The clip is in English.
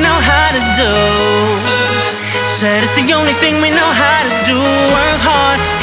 know how to do. Said it's the only thing we know how to do. Work hard,